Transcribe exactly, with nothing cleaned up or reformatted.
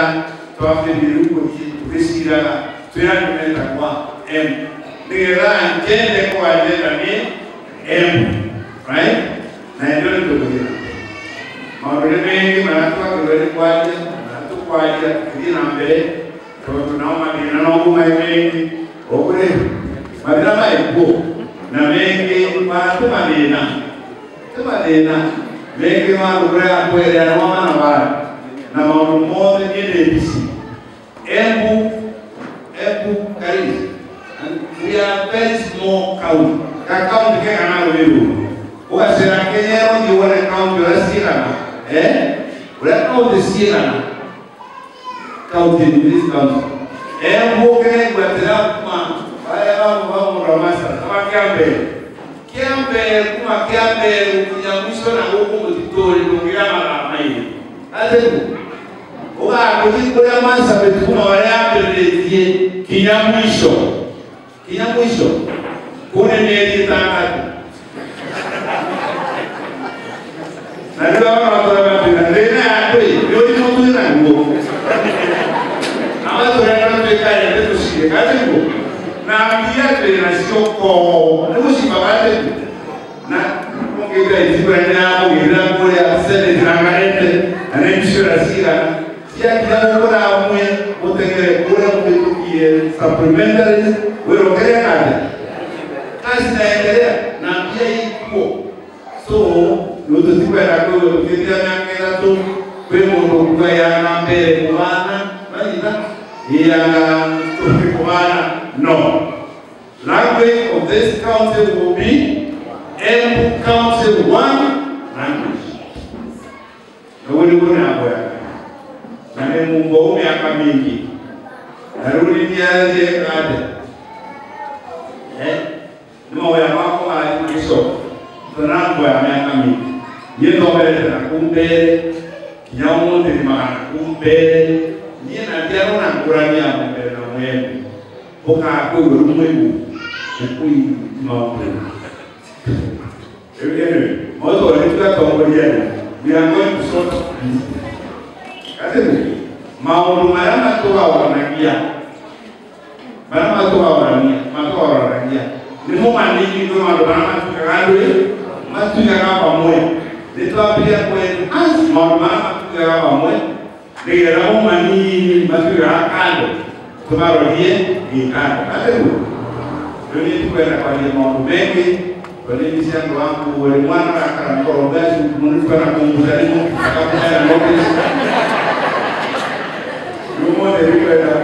twafite biruko kubisira tuyandimeza kwa M ngira ngende kwa ndenda ni M right na ndio ndio maana mengi manatoka kwa kwaje manatoka kwaje kidina mbele kwa tunaoma ni na ngoma mengi okule madina maipo na mengi watu madina madina mengi marura kweli na mama na baba na mambo moja ni debisi Embu Embu Karis and we are very small county ka county ke kana wewe ukasema Kenya ndio wale county wa Sierra eh wale county Sierra county this county Embu kene kwa tena kuma wale wao wao mramasa kama kiambe kiambe kuma kiambe kunyamwisho na huko mtitori ngira mara mai azebu oga kujikula masa betukuma wale ambelezie kinyamwisho kinyamwisho kune neli tangati na ndio wana watoa pina ndena atoi yodi mtu na nguo ama tunataka tukale ndio tushike kazi nguo na ambia tena sio kwa ndio sibabate na ongeza hizo ndani hapo ila kule asende zangarete na nishura sira sia kidogo kuna amwe utengere kule mtukie supplementary wewe ongea kazi kazi inaendelea na pia iko so ndio tusikwenda kwa kufikia nyangeza tu kwa mundu kwa yana mbele kumana baina yana tukikumana no language of this country will be Embu County one language na wewe kuna hapo na ni Mungu miaka mingi narudi nianze kade eh ndio wao wako alikiso tunambo ya miaka mingi yendo mbele na kumbe kinyamu ndi maana kumbe ni na ndio na kurani ya mbele na mwembe boka kwa rumwengu kui mambo ewe moto alikuwa tongoliana we are going to sort kazi maono marama toa wanangia marama toa wanangia matoa wanangia ni mama nini ndio marama tukagandwe matuka kama moyo ndio pia kwetu as marama tuka kama moyo ndio mama nini matuka kando tumarolie ikando kazi ndio ni kwenda kwa mambo mengi wale misiango wangu wale mwana akarakorogaji mnuko na kumbuzalimu akakuja na notice yumo de rikwenda